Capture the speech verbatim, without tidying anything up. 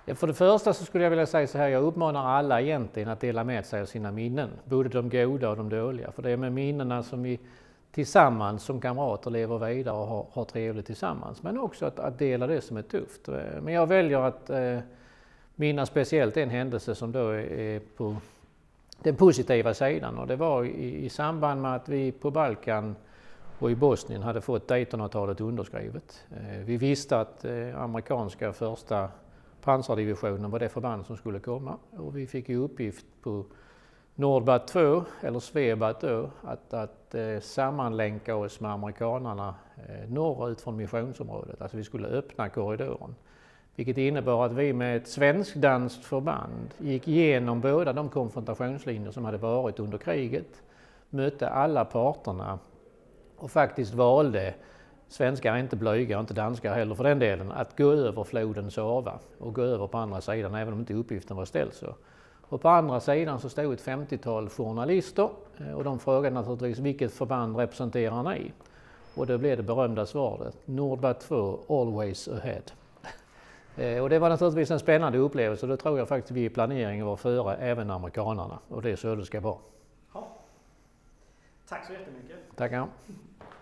För det första så skulle jag vilja säga så här, jag uppmanar alla egentligen att dela med sig av sina minnen, både de goda och de dåliga. För det är med minnena som vi tillsammans som kamrater lever vidare och har, har trevligt tillsammans. Men också att, att dela det som är tufft. Men jag väljer att eh, minnas speciellt en händelse som då är på den positiva sidan. Och det var i, i samband med att vi på Balkan och i Bosnien hade fått Daytonavtalet underskrivet. Eh, vi visste att eh, amerikanska första pansardivisionen var det förband som skulle komma. Och vi fick ju uppgift på Nordbat två, eller Svebat då, att, att eh, sammanlänka oss med amerikanerna eh, norrut från missionsområdet. Alltså vi skulle öppna korridoren. Vilket innebar att vi med ett svensk-danskt förband gick igenom båda de konfrontationslinjer som hade varit under kriget, mötte alla parterna och faktiskt valde, svenskar är inte blyga, inte danskar heller för den delen, att gå över floden Sava och gå över på andra sidan, även om inte uppgiften var ställd så. Och på andra sidan så stod ett femtiotal journalister och de frågade naturligtvis vilket förband representerar ni? Och då blev det berömda svaret, Nordbat två, always ahead. Och det var naturligtvis en spännande upplevelse, då tror jag faktiskt vi i planeringen var före även amerikanerna och det är så det ska vara. Ja. Tack så jättemycket. Tackar.